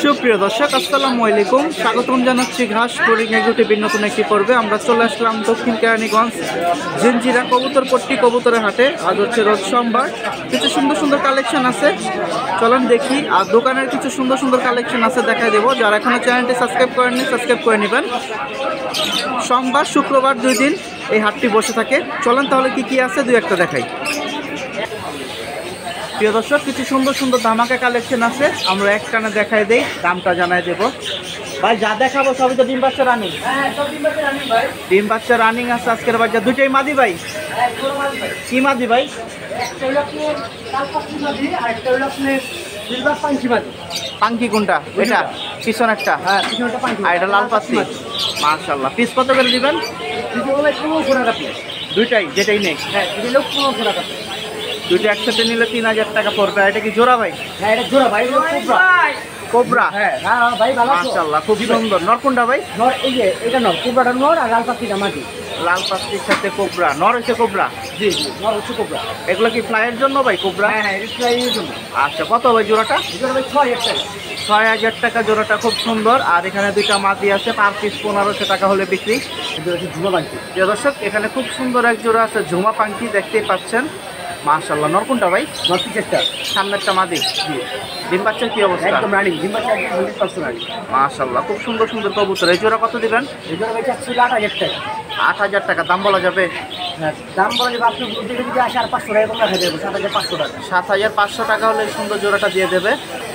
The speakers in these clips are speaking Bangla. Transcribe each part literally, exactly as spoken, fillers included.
সুপ্রিয় দর্শক আসসালামু আলাইকুম, স্বাগতম জানাচ্ছি ঘাস বোর্ডিং এগ্রোটিভির নতুন একটি পর্বে। আমরা চলে আসলাম দক্ষিণ কেরানীগঞ্জ জিঞ্জিরা কবুতরপট্টি কবুতরের হাটে। আজ হচ্ছে রোজ সোমবার। কিছু সুন্দর সুন্দর কালেকশন আছে, চলেন দেখি। আর দোকানের কিছু সুন্দর সুন্দর কালেকশন আছে, দেখা দেবো। যারা এখনো চ্যানেলটি সাবস্ক্রাইব করেননি সাবস্ক্রাইব করে নেবেন। সোমবার শুক্রবার দুই দিন এই হাটটি বসে থাকে। চলেন তাহলে কি কি আছে দুই একটা দেখাই। প্রিয় দর্শক, কিছু সুন্দর সুন্দর ধামাকা কালেকশন আছে, আমরা এক টানে দেখাই দেই, দামটা জানাই দেবো। ভাই যা দেখাবো সবই তো ডিম বাচ্চা রানিং। ডিম বাচ্চা রানিং আছে আজকের বাচ্চা দুইটাই মাদি ভাই। কি মাদি ভাই? পাঙ্কি কোনটা? এটা পিছন একটা, আর এটা লাল পাতি। মাশাআল্লাহ, পিস কত করে দিবেন? দুইটাই যেটাই নেই, হ্যাঁ দুইটা একসাথে নিলে তিন হাজার টাকা পড়বে। এটা কি জোড়া ভাই? হ্যাঁ এটা জোড়া ভাই, কোবরা। হ্যাঁ হ্যাঁ ভাই ভালো আছে মাশাআল্লাহ, খুব সুন্দর। নর কোনটা ভাই? নর এই যে এটা নর, কোবরাটা নর আর লাল পাখিটা মাটি। লাল পাখির সাথে কোবরা, নর হচ্ছে কোবরা। জি জি নর হচ্ছে কোবরা। এগুলো কি ফ্লাইয়ের জন্য ভাই কোবরা? হ্যাঁ হ্যাঁ এটা ফ্লাইয়ের জন্য। আচ্ছা, কত ভাই জোড়াটা? জোড়া ভাই ছয় হাজার টাকা। ছয় হাজার টাকা জোড়াটা, খুব সুন্দর। আর এখানে দুইটা মাদি আছে, পার পিস পনেরোশো টাকা হলে বিক্রি। ঝুমা পাখি। প্রিয় দর্শক, এখানে খুব সুন্দর এক জোড়া আছে ঝুমা পাখি, দেখতেই পাচ্ছেন। মাশাআল্লাহ, নর কোনটা ভাই? নর পিচেরটা, সামনেরটা মাদি। জি, ডিম বাচ্চার কি অবস্থা? একদম রানিং, ডিম বাচ্চা একদম হান্ড্রেড পার্সেন্ট রানিং। মাশাআল্লাহ, খুব সুন্দর সুন্দর কবুতর। এই জোড়া কত দিবেন? এই জোড়া ভাই চাচ্ছিল আট হাজার টাকা। আট হাজার টাকা দাম বলা যাবে? হ্যাঁ দাম বলা যাবে। আপনি বুঝতে যদি আসে আর পাঁচশো টাকা কম রাখা যাবে, সাত হাজার পাঁচশো টাকা। সাত হাজার পাঁচশো টাকা হলে এই সুন্দর জোড়াটা দিয়ে দেবে।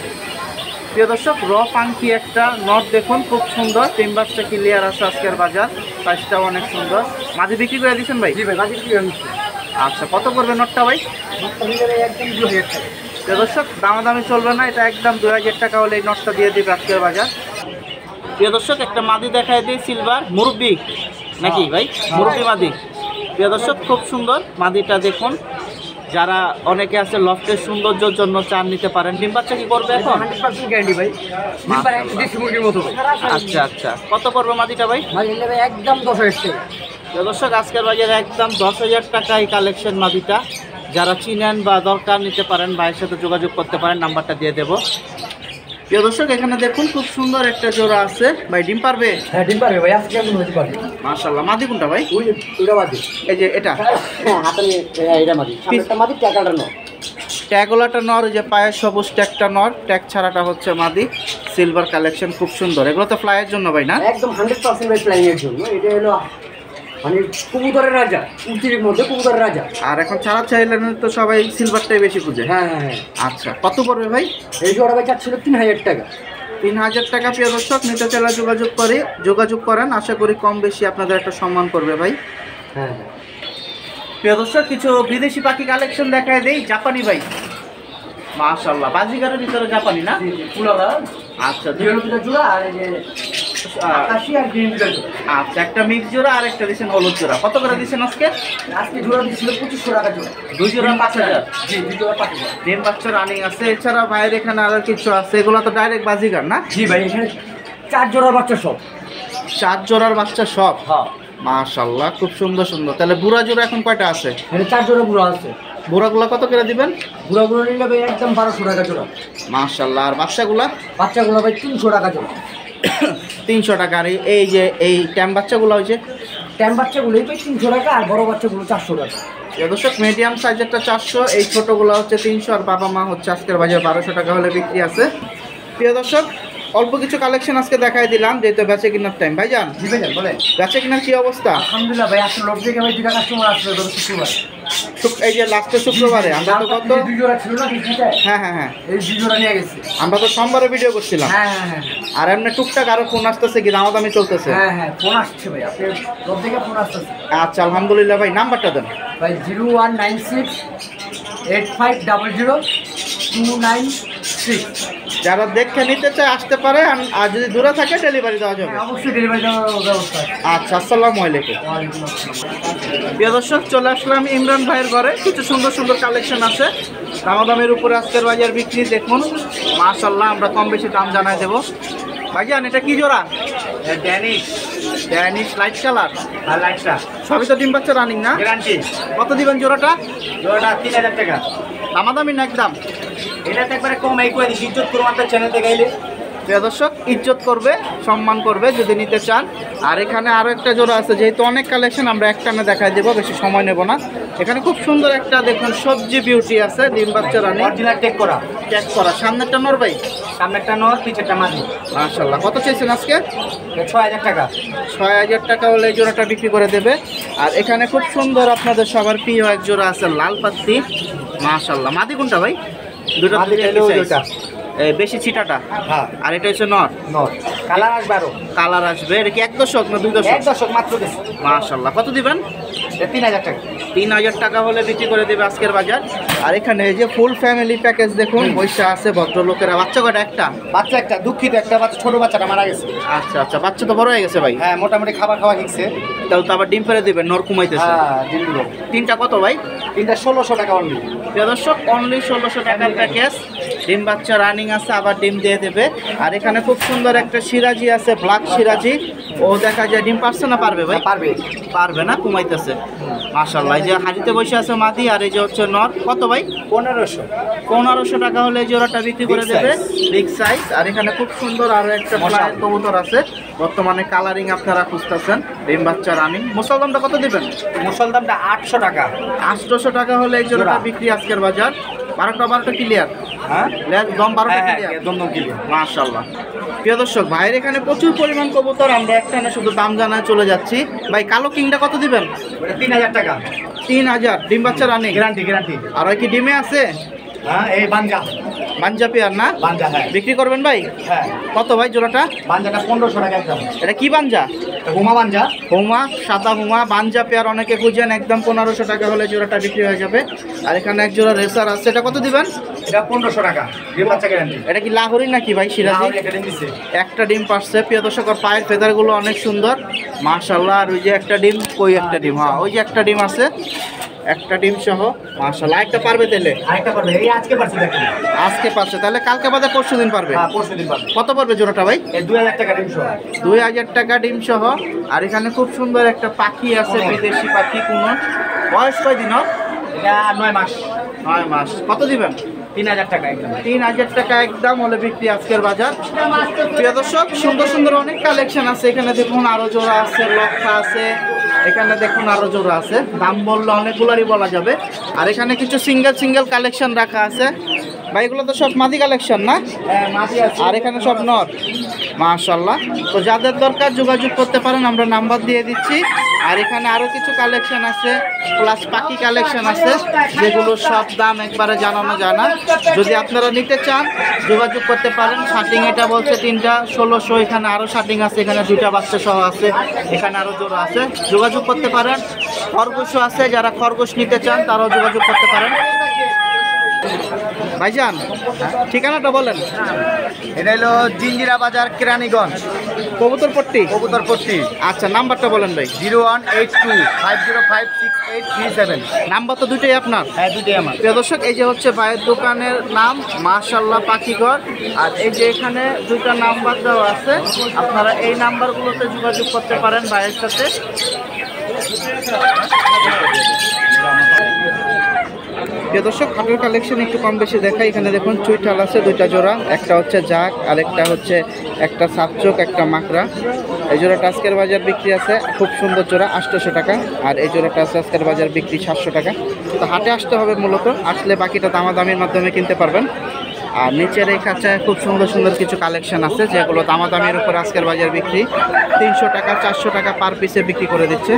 প্রিয় দর্শক, র পাঙ্কি একটা নট দেখুন, খুব সুন্দর। তিন বাচ্চা ক্লিয়ার আছে আজকের বাজার, সাইজটাও অনেক সুন্দর। মাঝে বিক্রি করে দিচ্ছেন ভাই? জি ভাই মাঝে কি হচ্ছে। আচ্ছা, কত করবে নটটা ভাই? একদম দু হাজার টাকা। প্রিয় দর্শক, দামাদামি চলবে না, এটা একদম দু হাজার টাকা হলে এই নটটা দিয়ে দিবে আজকের বাজার। প্রিয় দর্শক, একটা মাদি দেখায় দিই, সিলভার মুরব্বি নাকি ভাই? মুরব্বি মাদি। প্রিয় দর্শক, খুব সুন্দর মাদিটা দেখুন। যারা অনেকে আছে লফটের সৌন্দর্যের জন্য চান নিতে পারেন। ডিম বাচ্চা কি করবে এখন? হান্ড্রেড পার্সেন্ট গ্যারান্টি ভাই। দেশি মুরগির মতো ভাই। আচ্ছা আচ্ছা, কত করবে মাদিটা ভাই? মাঝে ভাই একদম দশ হাজার টাকা। প্রিয় দর্শক, আজকের বাজারে একদম দশ হাজার টাকায় কালেকশন মাদিটা। যারা চিনেন বা দরকার নিতে পারেন, ভাইয়ের সাথে যোগাযোগ করতে পারেন, নাম্বারটা দিয়ে দেবো। প্রিয় দর্শক, এখানে দেখুন খুব সুন্দর একটা জোড়া আছে ভাই। ডিম পারবে? হ্যাঁ ডিম পারবে ভাই, আজকে আমি হতে পারবে। মাশাআল্লাহ, মাদি কোনটা ভাই? ওই যে ওইটা মাদি, এই যে এটা হ্যাঁ হাতে এটা মাদি, সামনেরটা মাদি, ট্যাগলাটা নর। ট্যাগলাটা নর, যে পায়ের সবুজ ট্যাগটা নর, ট্যাগ ছাড়াটা হচ্ছে মাদি। সিলভার কালেকশন খুব সুন্দর। এগুলো তো ফ্লাইয়ের জন্য ভাই না? একদম হান্ড্রেড পার্সেন্ট ভাই ফ্লাইং এর জন্য। এটা হলো মানে কবুতরের রাজা, উর্তির মধ্যে কবুতরের রাজা। আর এখন ছাড়া চাইলে তো সবাই সিলভারটাই বেশি খুঁজে। হ্যাঁ হ্যাঁ হ্যাঁ। আচ্ছা, কত পড়বে ভাই? এই জোড়া ভাই চাচ্ছিল তিন হাজার টাকা। তিন হাজার টাকা। প্রিয় দর্শক, নিতে চাইলে যোগাযোগ করে যোগাযোগ করেন, আশা করি কম বেশি আপনাদের একটা সম্মান করবে ভাই। হ্যাঁ হ্যাঁ। প্রিয় দর্শক, কিছু বিদেশি পাখি কালেকশন দেখায় দেই। জাপানি ভাই, মাশাআল্লাহ, বাজিগারের ভিতরে জাপানি না? আচ্ছা, দুই জোড়া আর এই যে আকাশি আর গ্রিন জোড়া। আচ্ছা, একটা মিক্স জোড়া আর একটা দিচ্ছেন হলুদ জোড়া। কত করে দিচ্ছেন আজকে? আজকে জোড়া দিচ্ছিল পঁচিশশো টাকা জোড়া। দুই জোড়া পাঁচ হাজার। জি দুই জোড়া পাঁচ হাজার। ডিম বাচ্চা রানিং আছে। এছাড়া ভাইয়ের এখানে আরো কিছু আছে, এগুলো তো ডাইরেক্ট বাজিগার না? জি ভাই, এখানে চার জোড়ার বাচ্চা সব। চার জোড়ার বাচ্চা সব? হ্যাঁ। মাশাআল্লাহ, খুব সুন্দর সুন্দর। তাহলে বুড়া জোড়া এখন কয়টা আছে? এখানে চার জোড়া বুড়া আছে। বুড়াগুলা কত করে দিবেন? বুড়াগুলো নিলে ভাই একদম বারোশো টাকা জোড়া। মাশাআল্লাহ। আর বাচ্চাগুলা? বাচ্চাগুলো ভাই তিনশো টাকা জোড়া। তিনশো টাকা। আর এই যে এই ট্যাম বাচ্চাগুলো হয়েছে? ট্যাম বাচ্চাগুলোই ভাই তিনশো টাকা, আর বড় বাচ্চাগুলো চারশো টাকা। দর্শক, মিডিয়াম সাইজেরটা চারশো, এই ছোটোগুলো হচ্ছে তিনশো, আর বাবা মা হচ্ছে আজকের বাজারে বারোশো টাকা হলে বিক্রি আছে। প্রিয় দর্শক, অল্প কিছু কালেকশন আজকে দেখাই দিলাম, যেহেতু বেচে কিনার টাইম। ভাইজান জি ভাইজান বলেন, বেচে কিনার কি অবস্থা? আলহামদুলিল্লাহ ভাই, আসলে লোক থেকে ভাই দুটা কাস্টমার আসলে ধরো শুক্রবার। এই যে লাস্টের শুক্রবারে আমরা তো কত দুই জোড়া ছিল না বিক্রিতে? হ্যাঁ হ্যাঁ হ্যাঁ, এই দুই জোড়া নিয়ে গেছি। আমরা তো সোমবারে ভিডিও করছিলাম। হ্যাঁ হ্যাঁ হ্যাঁ। আর এমনি টুকটাক আরো ফোন আসতেছে, কি দামাদামি চলতেছে? হ্যাঁ হ্যাঁ ফোন আসছে ভাই, আপনার লোক থেকে ফোন আসতেছে। আচ্ছা, আলহামদুলিল্লাহ। ভাই নাম্বারটা দেন ভাই। Zero one nine six eight five double zero two nine six. যারা দেখে নিতে চায় আসতে পারে, আর যদি দূরে থাকে ডেলিভারি দেওয়া যাবে। অবশ্যই ডেলিভারি দেওয়ার ব্যবস্থা আছে। আচ্ছা, আসসালামু আলাইকুম। ওয়ালাইকুম আসসালাম। প্রিয় দর্শক, চলে আসলাম ইমরান ভাইয়ের ঘরে। কিছু সুন্দর সুন্দর কালেকশন আছে, দামাদামের উপরে আজকের বাজার বিক্রি। দেখুন মাশাআল্লাহ, আমরা কম বেশি দাম জানাই দেবো। ভাইজান এটা কি জোড়া? ড্যানিশ। ড্যানিশ লাইট কালার আর লাইটটা সবই তো ডিম বাচ্চা রানিং না? গ্যারান্টি। কত দিবেন জোড়াটা? জোড়াটা তিন হাজার টাকা। দামাদামি না একদম? এটা তো একবারে কম, এই করে দিচ্ছি, ইজ্জত করবো আপনার চ্যানেল থেকে গাইলে। প্রিয় দর্শক ইজ্জত করবে, সম্মান করবে যদি নিতে চান। আর এখানে আরও একটা জোড়া আছে, যেহেতু অনেক কালেকশন আমরা একটানে দেখাই দেবো, বেশি সময় নেব না। এখানে খুব সুন্দর একটা দেখুন সবজি বিউটি আছে, ডিম বাচ্চা রানী, অরিজিনাল টেক করা। চেক করা। সামনেরটা নর ভাই, সামনেরটা নর, পিছেরটা মাদি। মাশাআল্লাহ। কত চেয়েছেন আজকে? ছয় হাজার টাকা। ছয় হাজার টাকা হলে এই জোড়াটা বিক্রি করে দেবে। আর এখানে খুব সুন্দর আপনাদের সবার প্রিয় এক জোড়া আছে লাল পাত্তি, মাশাআল্লাহ। মাদি কোনটা ভাই? দুটো দুইটা বেশি ছিটাটা। হ্যাঁ, আর এটা হচ্ছে নর। নর কালার আসবে আরো। কালার আসবে। এটা কি এক দশক না দুই দশক? এক দশক মাত্র দিছে। মাশাআল্লাহ। কত দিবেন? তিন হাজার টাকা। তিন হাজার টাকা হলে বিক্রি করে দেবে আজকের বাজার। আর এখানে এই যে ফুল ফ্যামিলি প্যাকেজ দেখুন, পয়সা আছে ভদ্রলোকেরা। বাচ্চা কটা? একটা বাচ্চা একটা, দুঃখিত একটা বাচ্চা, ছোট বাচ্চাটা মারা গেছে। আচ্ছা আচ্ছা, বাচ্চা তো বড় হয়ে গেছে ভাই। হ্যাঁ, মোটামুটি খাবার খাওয়া গেছে। তাহলে তো আবার ডিম ফেলে দিবেন, নর কুমাইতেছে। হ্যাঁ, ডিম দিল। তিনটা কত ভাই? তিনটা ষোলোশো টাকা অনলি। প্রিয় দর্শক, অনলি ষোলোশো টাকার প্যাকেজ। ডিম বাচ্চা রানিং আছে, আবার ডিম দিয়ে দেবে। আর এখানে খুব সুন্দর একটা সিরাজি আছে, ব্ল্যাক সিরাজি। ও দেখা যায় ডিম পারছে না পারবে ভাই? পারবে। পারবে না, কুমাইতেছে। মাশাআল্লাহ। এই যে হাড়িতে বসে আছে মাদি, আর এই যে হচ্ছে নর। কত ভাই? পনেরোশো। পনেরোশো টাকা হলে এই জোড়াটা বিক্রি করে Big দেবে, size। Big size. আর এখানে খুব সুন্দর আরো একটা ফ্লাইট কবুতর আছে, বর্তমানে কালারিং আপনারা খুঁজতেছেন, ডিম বাচ্চা রানিং। মুসলমানটা কত দিবেন? মুসল দামটা আটশো টাকা। আটশোশো টাকা হলে এই জোড়াটা জোড়া। বিক্রি আজকের বাজার। বারোটা বারোটা ক্লিয়ার। হ্যাঁ, দম বারোটা হ্যাঁ, ক্লিয়ার। হ্যাঁ, দমদম কিলো। মাশাআল্লাহ। প্রিয় দর্শক, ভাইয়ের এখানে প্রচুর পরিমাণ কবুতর, আমরা একটা না শুধু দাম জানায় চলে যাচ্ছি। ভাই কালো কিংটা কত দিবেন? তিন হাজার টাকা। তিন হাজার ডিম বাচ্চা রানিং। Guarantee guarantee. আর ওই কি ডিমে আছে? হ্যাঁ, এই বাঞ্জা। বাঞ্জা পেয়ার না? বাঞ্জা, হ্যাঁ। বিক্রি করবেন ভাই? হ্যাঁ। কত ভাই জোড়াটা? বাঞ্জাটা পনেরোশো টাকা একদম। এটা কি বাঞ্জা? হুমা বাঞ্জা। হুমা, সাদা হুমা বাঞ্জা পেয়ার অনেকে খুঁজেন, একদম পনেরোশো টাকা হলে জোড়াটা বিক্রি হয়ে যাবে। আর এখানে এক জোড়া রেসার আছে, এটা কত দিবেন? এটা পনেরোশো টাকা। ডিম বাচ্চা গ্যারান্টি। এটা কি লাহোরি নাকি ভাই? সিরাজি। একটা ডিম পাচ্ছে। প্রিয় দর্শক, আর পায়ের ফেদারগুলো অনেক সুন্দর, মাশাআল্লাহ। আর ওই যে একটা ডিম, কই একটা ডিম? হ্যাঁ, ওই যে একটা ডিম আছে, একটা ডিম সহ, মাশাআল্লাহ। একটা পারবে তেলে? আরেকটা পারবে, এই আজকে পারছে দেখুন। আজকে পারছে, তাহলে কালকে বাদে পরশু দিন পারবে? হ্যাঁ, পরশু দিন পারবে। কত পারবে জোড়াটা ভাই? এই দুই হাজার টাকা ডিম সহ। দুই হাজার টাকা ডিম সহ। আর এখানে খুব সুন্দর একটা পাখি আছে, বিদেশি পাখি। কোন বয়স কয় দিন? এটা নয় মাস। নয় মাস। কত দিবেন? তিন হাজার টাকা একদম। তিন হাজার টাকা একদম হলে বিক্রি আজকের বাজার। প্রিয় দর্শক, সুন্দর সুন্দর অনেক কালেকশন আছে। এখানে দেখুন আরো জোড়া আছে, লক্ষা আছে। এখানে দেখুন আরো জোড়া আছে, দাম বললে অনেকগুলারই বলা যাবে। আর এখানে কিছু সিঙ্গেল সিঙ্গেল কালেকশন রাখা আছে ভাই, এগুলো তো সব মাদি কালেকশন না? হ্যাঁ, মাঝি আছে। আর এখানে সব নর, মাশাআল্লাহ। তো যাদের দরকার যোগাযোগ করতে পারেন, আমরা নাম্বার দিয়ে দিচ্ছি। আর এখানে আরো কিছু কালেকশন আছে, প্লাস পাখি কালেকশন আছে, যেগুলো সব দাম একবারে জানানো যায় না। যদি আপনারা নিতে চান যোগাযোগ করতে পারেন। শার্টিং এটা বলছে তিনটা ষোলোশো। এখানে আরো শার্টিং আছে, এখানে দুইটা বাচ্চা সহ আছে, এখানে আরো জোড়া আছে, যোগাযোগ করতে পারেন। খরগোশও আছে, যারা খরগোশ নিতে চান তারাও যোগাযোগ করতে পারেন। ভাইজান ঠিকানাটা বলেন। এটা হলো জিঞ্জিরা বাজার, কেরানীগঞ্জ, কবুতরপট্টি। কবুতরপট্টি। আচ্ছা, নাম্বারটা বলেন ভাই। Zero one eight two five zero five six eight three seven. Number তো দুটোই আপনার? হ্যাঁ, দুটোই আমার। প্রিয় দর্শক, এই যে হচ্ছে ভাইয়ের দোকানের নাম মাশাআল্লাহ পাখিঘর। আর এই যে এখানে দুইটা নাম্বার দেওয়া আছে, আপনারা এই নাম্বারগুলোতে যোগাযোগ করতে পারেন ভাইয়ের সাথে। প্রিয় দর্শক, খাটের কালেকশন একটু কম বেশি দেখাই। এখানে দেখুন চুইঠাল আছে দুইটা জোড়া, একটা হচ্ছে জাক আর একটা হচ্ছে একটা সাপচোক, একটা মাকড়া। এই জোড়াটা আজকের বাজার বিক্রি আছে, খুব সুন্দর জোড়া, আটশোশো টাকা। আর এই জোড়াটা আছে আজকের বাজার বিক্রি সাতশো টাকা। তো হাটে আসতে হবে মূলত, আসলে বাকিটা দামাদামির মাধ্যমে কিনতে পারবেন। আর নিচের এই খাঁচায় খুব সুন্দর সুন্দর কিছু কালেকশন আছে, যেগুলো দামাদামির উপর আজকের বাজার বিক্রি তিনশো টাকা চারশো টাকা পার পিসে বিক্রি করে দিচ্ছে।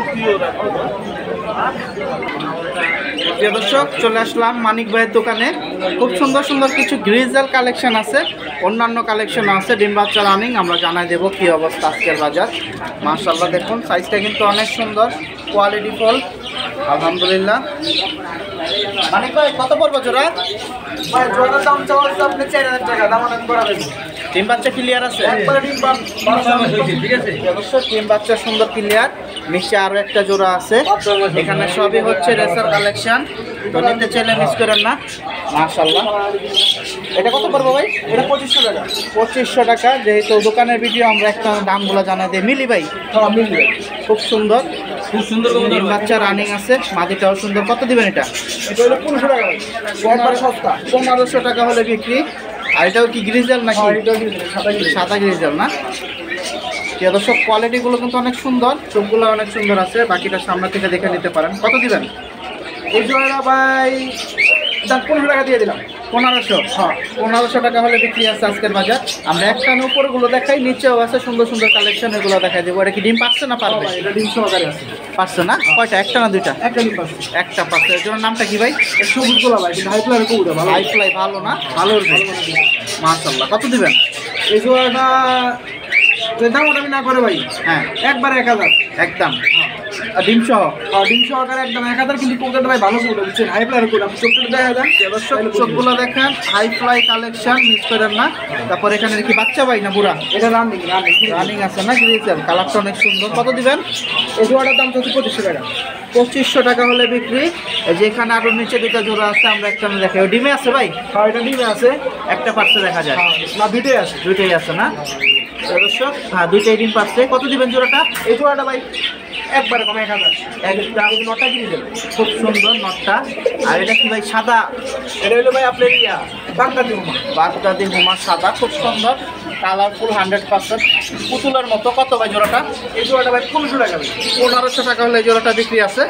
প্রিয় দর্শক, চলে আসলাম মানিক ভাইয়ের দোকানে। খুব সুন্দর সুন্দর কিছু গ্রিজেল কালেকশন আছে, অন্যান্য কালেকশন আছে। ডিম বাচ্চা রানিং, আমরা জানাই দেবো কি অবস্থা আজকের বাজার। মাশাআল্লাহ, দেখুন সাইজটা কিন্তু অনেক সুন্দর, কোয়ালিটি ফুল, আলহামদুলিল্লাহ। মানিক ভাই কত পড়বো জোড়া? জোড়ার দাম চাওয়া হচ্ছে আপনি চার হাজার টাকা, দাম অনেক করা দেবেন। ডিম বাচ্চা ক্লিয়ার আছে? ঠিক আছে। অবশ্যই ডিম বাচ্চা সুন্দর ক্লিয়ার। নিচে আরো একটা জোড়া আছে, এখানে সবই হচ্ছে রেসার কালেকশন। তো নিতে চাইলে মিস করেন না। মাশাআল্লাহ, এটা কত পড়বো ভাই? এটা পঁচিশশো টাকা। পঁচিশশো টাকা। যেহেতু দোকানের ভিডিও, আমরা একটা দামগুলো জানাই দিই। মিলি ভাই? হ্যাঁ, মিলবে। খুব সুন্দর, খুব সুন্দর ডিম বাচ্চা রানিং আছে, মাদিটাও সুন্দর। কত দিবেন এটা? এটা হলো পনেরোশো টাকা। একবার সস্তা। পনেরোশো টাকা হলে বিক্রি। আর এটাও কি গ্রিজেল নাকি? সাদা গ্রিজেল না? প্রিয় দর্শক কোয়ালিটিগুলো কিন্তু অনেক সুন্দর, চোখগুলো অনেক সুন্দর আছে, বাকিটা সামনে থেকে দেখে নিতে পারেন। কত দিবেন এই জোড়াটা ভাই দাম পনেরো টাকা দিয়ে দিলাম। পনেরোশো? হ্যাঁ, পনেরোশো টাকা হলে বিক্রি আছে আজকের বাজার। আমরা একটা উপরগুলো দেখাই, নিচেও আছে সুন্দর সুন্দর কালেকশন, এগুলো দেখাই দেবো। এটা কি ডিম পাচ্ছে না পারবে? এটা ডিম সহকারে আছে। পাচ্ছে না? কয়টা? একটা না দুইটা? একটা ডিম পাচ্ছে। একটা পাচ্ছে। এর জন্য নামটা কি ভাই? সবুজ গোলা ভাই, হাই ফ্লাই কবুতর ভালো। হাই ফ্লাই ভালো না? ভালো মাশাআল্লাহ। কত দিবেন এই জোড়াটা? দাম ওটা আমি না করে ভাই, হ্যাঁ একবার এক হাজার একদম। আর ডিম সহ? ডিম সহকারে একদম এক হাজার। কিন্তু কবুতরটা ভাই ভালো কবুতর, বুঝছেন? হাই ফ্লাই করে আপনি চোখটা দেখা যান, দর্শক চোখগুলো দেখেন, হাই ফ্লাই কালেকশন, মিস করেন না। তারপর এখানে কি বাচ্চা ভাই না বুড়া? এটা রানিং রানিং রানিং আছে না? গ্রিজেল কালারটা অনেক সুন্দর। কত দিবেন? এই জোড়াটার দাম হচ্ছে পঁচিশশো টাকা। পঁচিশশো টাকা হলে বিক্রি। এই যে এখানে আরো নিচে দুটা জোড়া আছে, আমরা একটা দেখাই। ওই ডিমে আছে ভাই? হ্যাঁ, এটা ডিমে আছে। একটা পার্সে দেখা যায় না, দুইটাই আছে। দুইটাই আছে না দর্শক? হ্যাঁ, দুইটাই ডিম পাচ্ছে। কত দিবেন জোড়াটা? এই জোড়াটা ভাই একবারে কম এক হাজার। একটা নটা কিনে দেবেন। খুব সুন্দর নটটা। আর এটা কি ভাই সাদা? এটা হলো ভাই আপনার ইয়া বাগদাদি হুমা। বাগদাদি হুমা সাদা, খুব সুন্দর কালারফুল, হান্ড্রেড পার্সেন্ট পুতুলের মতো। কত ভাই জোড়াটা? এই জোড়াটা ভাই পনেরোশো টাকা ভাই। পনেরোশো টাকা হলে এই জোড়াটা বিক্রি আছে।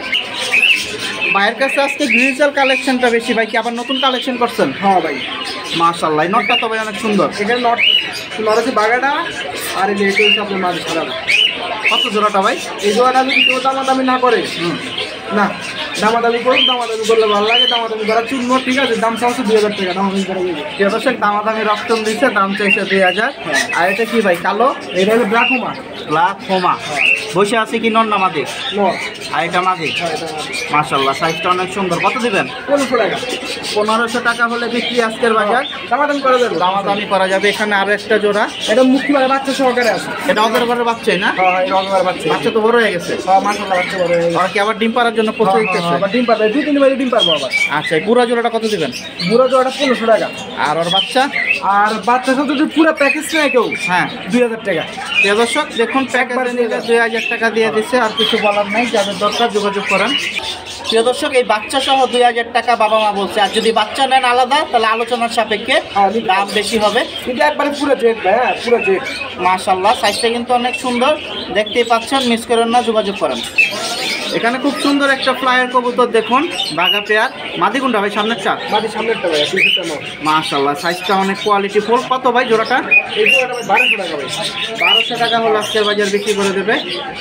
ভাইয়ের কাছে আজকে গ্রিজেল কালেকশনটা বেশি। ভাই কি আবার নতুন কালেকশন করছেন? হ্যাঁ ভাই, মাশাআল্লাহ। এই নটটা তো ভাই অনেক সুন্দর। এখানে নট নট আছে বাগাটা, আর এই যে এটা হচ্ছে আপনার মাঝে সাদা। কত জোড়াটা ভাই? এই জোড়াটা যদি কেউ দামাদামি না করে, হুম, না দামাদামি করুন, দামাদামি করলে ভালো লাগে। দামাদামি করার চূর্ণ ঠিক আছে, দাম চাচ্ছে দুই হাজার টাকা। দামাদামি করা যাবে। প্রিয় দর্শক দামাদামি রক্তম দিচ্ছে, দাম চাইছে দুই হাজার। আর এটা কি ভাই কালো? এটা হলো ব্ল্যাক হুমা। ব্ল্যাক হোমা বসে আছে কি নর না মাদি? নট। আর এটা মাদি? হ্যাঁ, এটা মাশাআল্লাহ, সাইজটা অনেক সুন্দর। কত দিবেন? পনেরোশো টাকা। পনেরোশো টাকা হলে বিক্রি আজকের বাজার। দামাদামি করা যাবে। দামাদামি করা যাবে। এখানে আরো একটা জোড়া, এটা মুক্তি মানে বাচ্চা সহকারে আছে। এটা ওদের ঘরের বাচ্চাই না? হ্যাঁ, এটা অগবার বাচ্চা। বাচ্চা তো বড় হয়ে গেছে। হ্যাঁ, মাশাআল্লাহ বাচ্চা বড় হয়ে গেছে। আর কি আবার ডিম পাড়ার জন্য প্রস্তুত দিতেছে? আবার ডিম পারবে, দুই তিন বারে ডিম পারবো আবার। আচ্ছা, এই পুরো জোড়াটা কত দিবেন? বুড়ো জোড়াটা পনেরোশো টাকা। আর ওর বাচ্চা? আর বাচ্চা সাথে যদি পুরো প্যাকেজ নেয় কেউ, হ্যাঁ, দুই হাজার টাকা। প্রিয় দর্শক দেখুন, প্যাকেজে নিলে দুই হাজার টাকা দিয়ে দিচ্ছে। আর কিছু বলার নাই, যাদের দরকার যোগাযোগ করেন। প্রিয় দর্শক এই বাচ্চা সহ দুই হাজার টাকা বাবা মা বলছে। আর যদি বাচ্চা নেন আলাদা, তাহলে আলোচনার সাপেক্ষে দাম বেশি হবে। কিন্তু একবারে পুরো জেট ভাই, হ্যাঁ পুরো জেট। মাশাআল্লাহ, সাইজটা কিন্তু অনেক সুন্দর, দেখতেই পাচ্ছেন, মিস করেন না, যোগাযোগ করেন। এখানে খুব সুন্দর একটা ফ্লায়ার কবুতর দেখুন, বাঘা পেয়ার। মাদিগুন্ডা ভাই সামনের চার? মাটি সামনেরটা ভাই, পিছনেরটা নয়। মাশাআল্লাহ, সাইজটা অনেক কোয়ালিটি ফুল। কত ভাই জোড়াটা? এই জোড়াটা ভাই বারোশো টাকা ভাই। বারোশো টাকা হলে আজকের বাজার বিক্রি করে দেবে।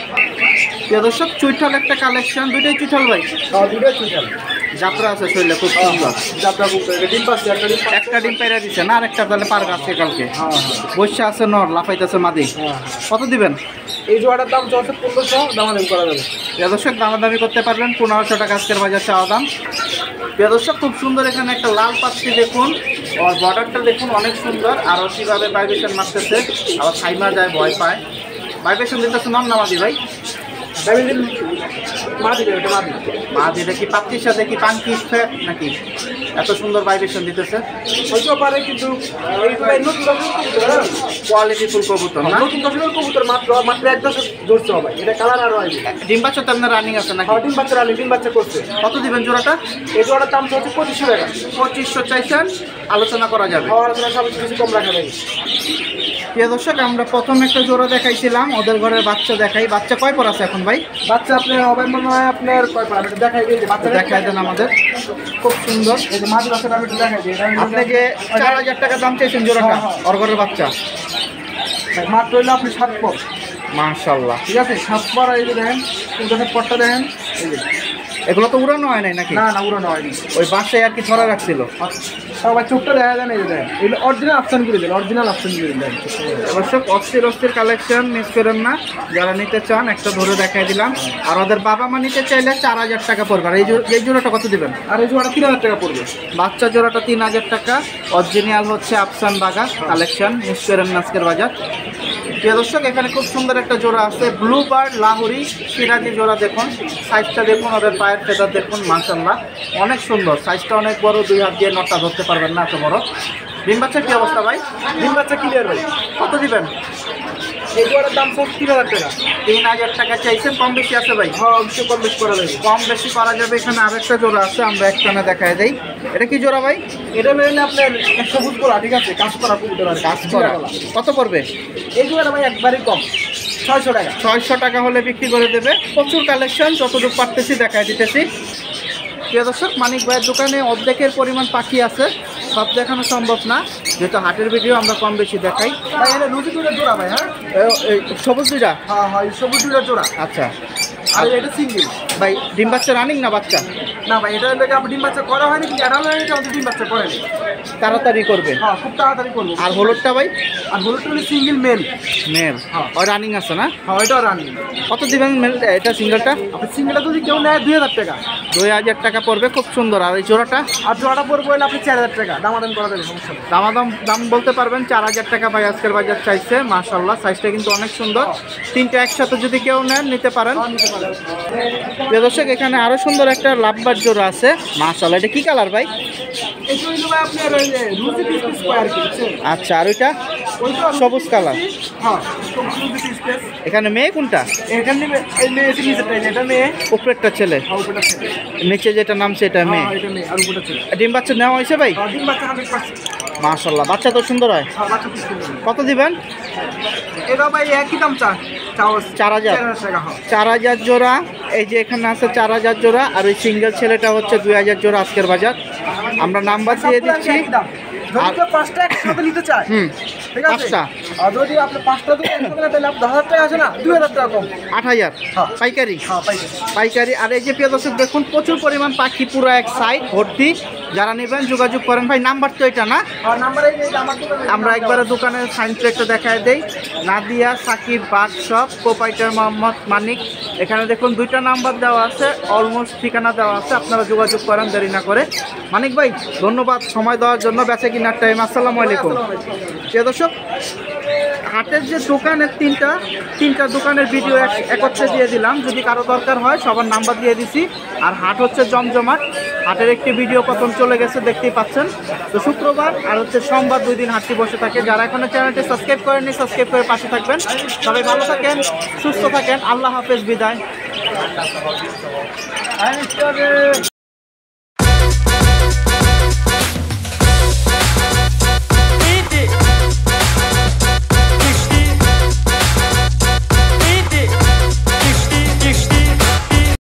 প্রিয় দর্শক চুইঠাল একটা কালেকশন, দুইটাই চুইঠাল ভাই? হ্যাঁ, দুটোই চুইঠাল। যাত্রা আছে শরীরে খুব সুন্দর। যাত্রা কবুতর, এটা ডিম পাচ্ছে, একটা ডিম পাচ্ছে। একটা ডিম পেরে দিচ্ছে না? আর একটা তাহলে পার আছে কালকে। হ্যাঁ হ্যাঁ বসে আছে নর, লাফাইতেছে মাদি। হ্যাঁ। কত দিবেন? এই জোড়াটার দাম চলছে পনেরোশো, দামাদামি করা যাবে। প্রিয় দর্শক দামাদামি করতে পারবেন, পনেরোশো টাকা আজকের বাজার চাওয়া দাম। প্রিয় দর্শক খুব সুন্দর এখানে একটা লাল পাচ্ছি দেখুন, আর বর্ডারটা দেখুন অনেক সুন্দর। আরও কীভাবে ভাইব্রেশন মারতেছে, আবার থাইমা যায়, ভয় পায়। ভাইব্রেশন দিতেছে নন না মাদি ভাই? দামি দিন মাটি দেবে, এটা মাটি। মাদিটা কি পাত্রির সাথে কি পাঙ্কি ফ্যাট নাকি এত সুন্দর ভাইব্রেশন দিতেছে? হয়তো পারে, কিন্তু এই ভাই নতুন দশের কবুতর, কোয়ালিটি ফুল কবুতর না? নতুন দশের কবুতর মাত্র মাত্র এক দশক ধরছে হবে। এটা কালার আরও আসবে। ডিম বাচ্চা তো আপনার রানিং আছে নাকি? হ্যাঁ, ডিম বাচ্চা রানি, ডিম বাচ্চা করছে। কত দিবেন জোড়াটা? এই জোড়াটার দাম চলছে পঁচিশশো টাকা। পঁচিশশো চাইছেন, আলোচনা করা যাবে। খাওয়ার জন্য সব কিছু কম রাখা যাবে। প্রিয় দর্শক আমরা প্রথম একটা জোড়া দেখাইছিলাম, ওদের ঘরের বাচ্চা দেখাই। বাচ্চা কয় পর আছে এখন ভাই? বাচ্চা আপনার হবে মনে হয় আপনার কয় পার, এটা দেখাই দিই। বাচ্চা দেখাই দেন আমাদের, খুব সুন্দর। এই যে মাঝে বাচ্চাটা আমি একটু দেখাই দিই। আপনি যে চার হাজার টাকা দাম চাইছেন জোড়াটা, ওর ঘরের বাচ্চা মাত্র হইলো আপনি সাত পর। মাশাআল্লাহ, ঠিক আছে, সাত পর। এই যে দেখেন, তিনজনের পরটা দেখেন। এই যে এগুলো তো উড়ানো হয় নাই নাকি? না না, উড়ানো হয়নি। ওই বাসে আর কি ধরা রাখছিল। সবাই চোখটা দেখা যায় না। এই যে দেখেন, এগুলো অরিজিনাল অপশন করে দেন, অরিজিনাল অপশন করে দেন। অবশ্যই অস্থির অস্থির কালেকশন, মিস করেন না। যারা নিতে চান একটা ধরে দেখাই দিলাম। আর ওদের বাবা মা নিতে চাইলে চার হাজার টাকা পড়বে। আর এই জো- এই জোড়াটা কত দিবেন? আর এই জোড়াটা তিন হাজার টাকা পড়বে। বাচ্চা জোড়াটা তিন হাজার টাকা। অরিজিনাল হচ্ছে আফসান বাগা কালেকশন, মিস করেন না আজকের বাজার। প্রিয় দর্শক এখানে খুব সুন্দর একটা জোড়া আছে, ব্লু বার্ড লাহুরি সিরাজি জোড়া। দেখুন সাইজটা দেখুন, ওদের পায়ের ফেদার দেখুন, মাশাআল্লাহ অনেক সুন্দর। সাইজটা অনেক বড়, দুই হাত দিয়ে নটটা ধরতে পারবেন না, এত বড়। ডিম বাচ্চা কি অবস্থা ভাই? ডিম বাচ্চা ক্লিয়ার ভাই। কত দিবেন? এই জোড়ার দাম সব তিন হাজার টাকা। তিন হাজার টাকা চাইছেন, কম বেশি আছে ভাই? হ্যাঁ অবশ্যই কম বেশি করা যাবে। কম বেশি করা যাবে। এখানে আরেকটা জোড়া আছে, আমরা একটানে দেখায় দেই। এটা কি জোড়া ভাই? এটা মেনে আপনার সবুজ গোলা, ঠিক আছে, কাজ করা কবুতর আর কাজ করা। কত পড়বে? এই জোড়াটা ভাই একবারই কম, ছয়শো টাকা। ছয়শো টাকা হলে বিক্রি করে দেবে। প্রচুর কালেকশন, যতটুকু পারতেছি দেখায় দিতেছি। প্রিয় দর্শক, মানিক ভাইয়ের দোকানে অর্ধেকের পরিমাণ পাখি আছে, সব দেখানো সম্ভব না, যেহেতু হাটের ভিডিও আমরা কম বেশি দেখাই। ভাই এটা রুজি দুটো জোড়া ভাই। হ্যাঁ এ- এই সবুজ দুইটা? হ্যাঁ হ্যাঁ এই সবুজ দুটো জোড়া। আচ্ছা আর এটা সিঙ্গেল। ভাই, ডিম বাচ্চা রানিং না বাচ্চা? না ভাই এটা লেগে আপনি ডিম বাচ্চা করা হয়নি, কিন্তু অ্যাডাল্ট হয়ে গেছে, ডিম বাচ্চা করেনি। তাড়াতাড়ি করবে। হ্যাঁ খুব তাড়াতাড়ি করবো। আর হলুদটা ভাই? আর হলুদটা হলে সিঙ্গেল মেল। মেল? হ্যাঁ। ও রানিং আছে না? হ্যাঁ ওইটাও রানি। কত দিবেন মেল এটা সিঙ্গেলটা? আপনি সিঙ্গেলটা যদি কেউ নেয় দুই হাজার টাকা। দুই হাজার টাকা পড়বে, খুব সুন্দর। আর এই জোড়াটা? আর জোড়াটা পড়বে হলে আপনি চার হাজার টাকা, দামাদাম করা যাবে, সমস্যা নেই। দামাদাম দাম বলতে পারবেন। চার হাজার টাকা ভাই আজকের বাজার চাইছে। মাশাল্লাহ, সাইজটা কিন্তু অনেক সুন্দর। তিনটা একসাথে যদি কেউ নেন নিতে পারেন। হ্যাঁ, নিতে পারেন। প্রিয় দর্শক, এখানে আরো সুন্দর একটা লাভবার জোড়া আছে। মাশাল্লাহ, এটা কি কালার ভাই? এটা হইলো ভাই আপনার ওই যে রুজি পিস পিস স্কয়ার কি বুঝছেন? আচ্ছা, আর ওইটা? ওইটা সবুজ কালার। হ্যাঁ সবুজ রুজি পিস পিস। এখানে মেয়ে কোনটা? এখানে নেবে এই মেয়ে এসে নিচেটা, এটা মেয়ে। উপরেরটা ছেলে, আর উপরটা ছেলে। নিচে যেটা নামছে এটা মেয়ে। হ্যাঁ এটা মেয়ে আর উপরটা ছেলে। ডিম বাচ্চা নেওয়া হয়েছে ভাই? আর ডিম বাচ্চা হান্ড্রেড পার্সেন্ট। মাশাল্লাহ, বাচ্চা তো সুন্দর হয়। হ্যাঁ বাচ্চা পিস করবে। কত দিবেন? এটা ভাই একই দাম চা চাও চার হাজার? চার হাজার টাকা। হ্যাঁ চার হাজার জোড়া। এই যে এখানে আছে চার হাজার জোড়া, আর ওই সিঙ্গেল ছেলেটা হচ্ছে দুই হাজার জোড়া আজকের বাজার। আমরা নাম্বার দিয়ে দিচ্ছি। একই দাম। যদি কেউ পাঁচটা একসাথে নিতে চায়, হুম, ঠিক আছে, পাঁচটা। আর যদি আপনি পাঁচটা যদি একসাথে নেন, তাহলে আপনি দশ হাজার টাকা আছে না, দুই হাজার টাকা কম। আট হাজার হ্যাঁ। পাইকারি? হ্যাঁ পাইছে। পাইকারি। আর এই যে প্রিয় দর্শক দেখুন, প্রচুর পরিমাণ পাখি, পুরো এক সাইড ভর্তি। যারা নেবেন যোগাযোগ করেন। ভাই নাম্বার তো এটা না? আর নাম্বার এই যে আমার দোকানে। আমরা একবারে দোকানের সাইনটা একটু দেখায় দেই। Nadia Sakib bag shop, proprietor Mohammad Manik. এখানে দেখুন দুইটা নাম্বার দেওয়া আছে, অলমোস্ট ঠিকানা দেওয়া আছে, আপনারা যোগাযোগ করেন দেরি না করে। মানিক ভাই ধন্যবাদ সময় দেওয়ার জন্য, বেচে কিনার টাইম। আসসালামু আলাইকুম। প্রিয় দর্শক, হাটের যে দোকানের তিনটা তিনটা দোকানের ভিডিও এক- একত্রে দিয়ে দিলাম। যদি কারো দরকার হয় সবার নাম্বার দিয়ে দিছি। আর হাট হচ্ছে জমজমাট। হাটের একটি ভিডিও প্রথম চলে গেছে, দেখতেই পাচ্ছেন। তো শুক্রবার আর হচ্ছে সোমবার দুই দিন হাটটি বসে থাকে। যারা এখনো চ্যানেলটি সাবস্ক্রাইব করেননি, সাবস্ক্রাইব করে পাশে থাকবেন। সবাই ভালো থাকেন, সুস্থ থাকেন। আল্লাহ হাফেজ, বিদায়।